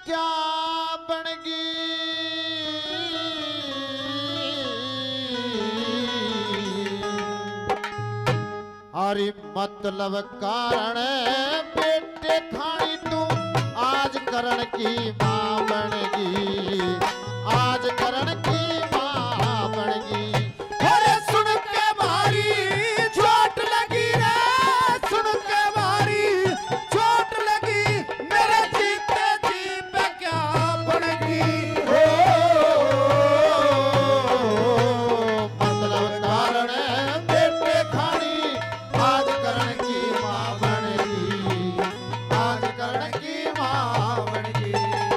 क्या बनगी। अरे मतलब कारण बेटे खानी तू आज करण की मां बनगी, आज करण की मां बनगी। अरे सुन के भारी चोट लगी रे, सुन के भारी चोट लगी, मेरे जीते जी पे क्या बनगी। मतलब कारण बेटे खानी आज करण की मां बनगी, आज करण की मां बनगी।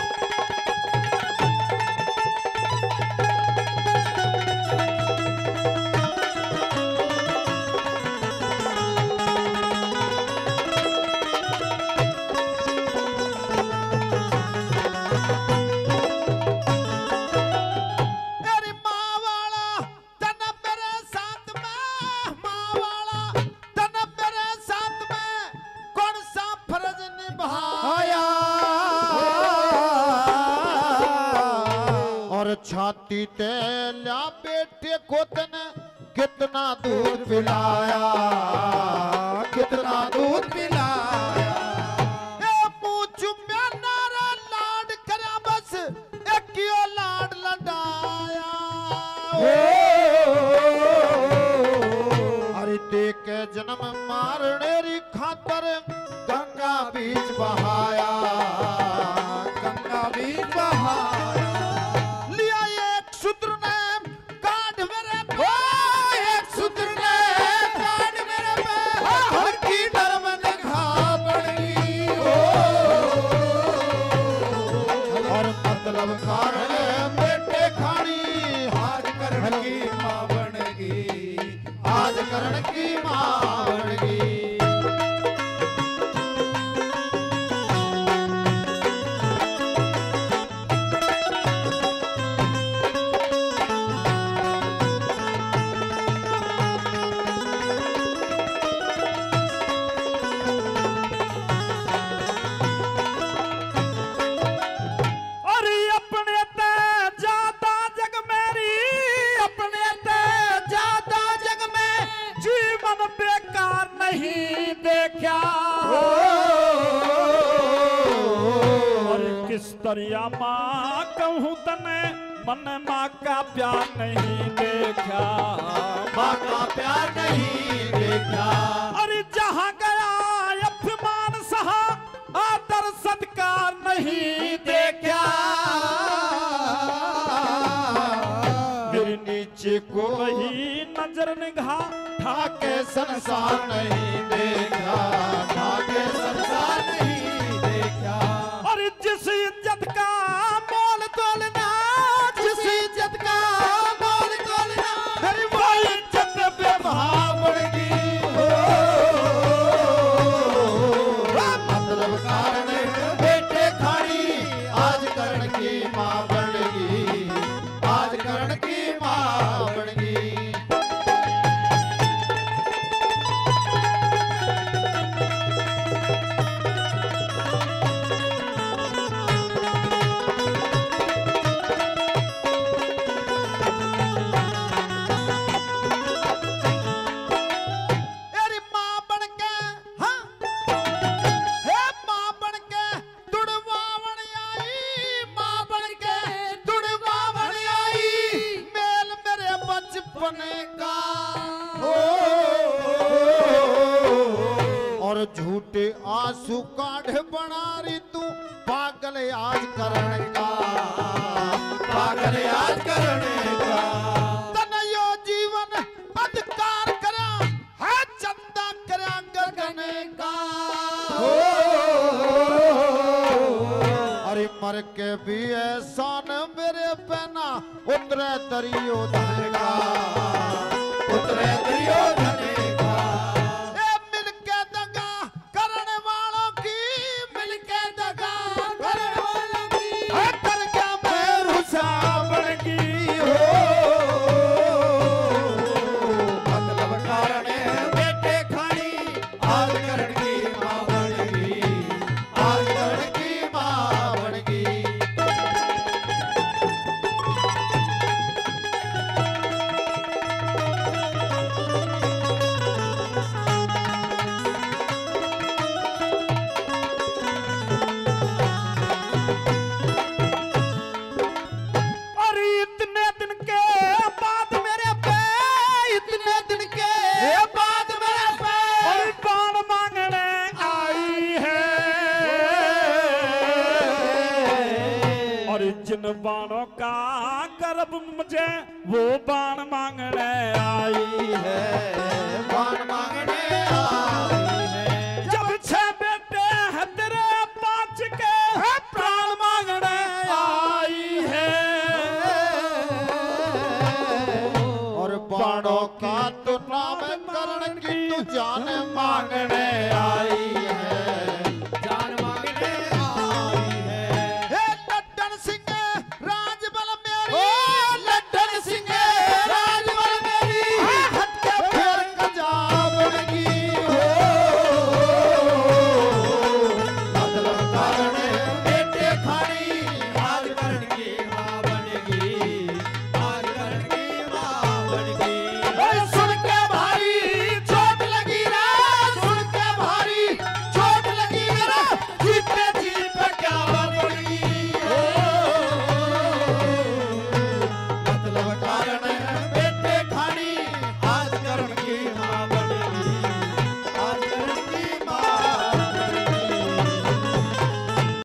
मेरी माँ वाला तन मेरे साथ में, माँ वाला तन मेरे साथ में कौन सा फर्ज निभाया। और छाती ते ल्या बेटे को तने कितना दूध पिलाया, कितना दूध पिलाया। ए मुँह चुम्या नारा लाड करा बस, एक यो लाड लडाया। अरे दे के जन्म मारने री खातर गंगा बीच बहाया, गंगा बीच बहाया। लिया एक सूत्र ने काट मेरे पे, एक सूत्र ने काट मेरे पे, हर की नरम निगाह पड़गी। और मतलब कारण बेटे खानी आज करण की माँ बनगी, आज करण की मां बनगी। अरे अपने ते जाता जग मेरी, अपने ते जाता जग में जीवन बेकार नहीं देखा। और किस तरह माँ कहूँ तने मन माँ का प्यार नहीं देखा, मां का प्यार नहीं देखा। अरे जहाँ गया अभिमान सहा, आदर सत्कार नहीं देखा। मेरे नीचे को वही नजर निगाह ठाके संसार नहीं देखा, ठाके संसार नहीं देखा। और जिस इज्जत का मोल तोलना, जिस इज्जत का मोल तोलना, मेरी वो इज्जत बेभाव पड़गी। मतलब कारण बेटे खानी आज करण की मां बनगी, आज करण की मां बनगी। मेरी माँ बनके, हाँ, हे माँ बनके तुड़वावण आई, माँ बनके तुड़वावण आई, मेल मेरे बचपन का। और झूठे आंसू काढ़ बना रही तू पागल आज करण का, पागल आज करण का। तनयो जीवन अधिकार करा है, चंदा करा गगन का। अरे मर के भी एहसान मेरे पहना उतरे दरियो धन का, उतरे दरियो धन का। ए मिलके दगा करने वालों की, मिलके दगा करने वालों की, है कर क्या मैं रुसा बनगी। मतलब कारण बेटे खानी आज करण की मां बनगी, आज करण की मां बनगी। जिन बाणों का गर्भ मुझे वो बाण मांगने आई है, बाण मांगने आई है। जब 6 बेटे हैं तेरे 5 के प्राण मांगने आई है, और बाणों का तो नाम करण की तू जान मांगने आई